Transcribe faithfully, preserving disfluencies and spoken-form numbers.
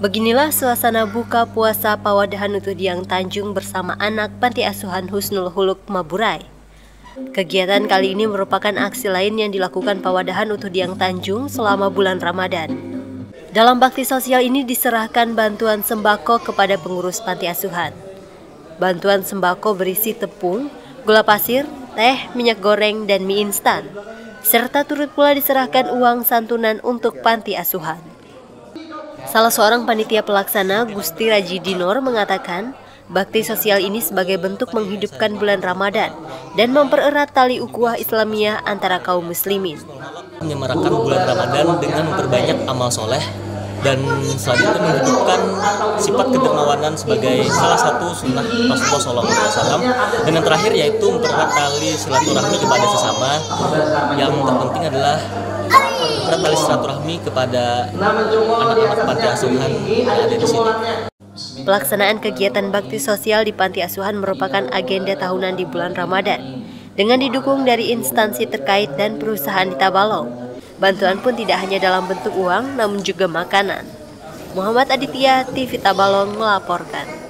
Beginilah suasana buka puasa Pawadahan Nutudiang Tanjung bersama anak Panti Asuhan Husnul Huluk Maburay. Kegiatan kali ini merupakan aksi lain yang dilakukan Pawadahan Nutudiang Tanjung selama bulan Ramadan. Dalam bakti sosial ini diserahkan bantuan sembako kepada pengurus panti asuhan. Bantuan sembako berisi tepung, gula pasir, teh, minyak goreng, dan mie instan. Serta turut pula diserahkan uang santunan untuk panti asuhan. Salah seorang panitia pelaksana, Gusti Raji Dinor, mengatakan bakti sosial ini sebagai bentuk menghidupkan bulan Ramadan dan mempererat tali ukhuwah Islamiyah antara kaum muslimin. Menyemarakan bulan Ramadan dengan memperbanyak amal soleh dan selanjutnya menghidupkan sifat kedermawanan sebagai salah satu sunnah Rasulullah shallallahu alaihi wasallam. Dan yang terakhir yaitu mempererat tali silaturahmi kepada sesama. Yang terpenting adalah mempererat tali silaturahmi kepada anak-anak panti asuhan yang ada di sini. Pelaksanaan kegiatan bakti sosial di panti asuhan merupakan agenda tahunan di bulan Ramadan dengan didukung dari instansi terkait dan perusahaan di Tabalong. Bantuan pun tidak hanya dalam bentuk uang namun juga makanan. Muhammad Aditya, T V Tabalong melaporkan.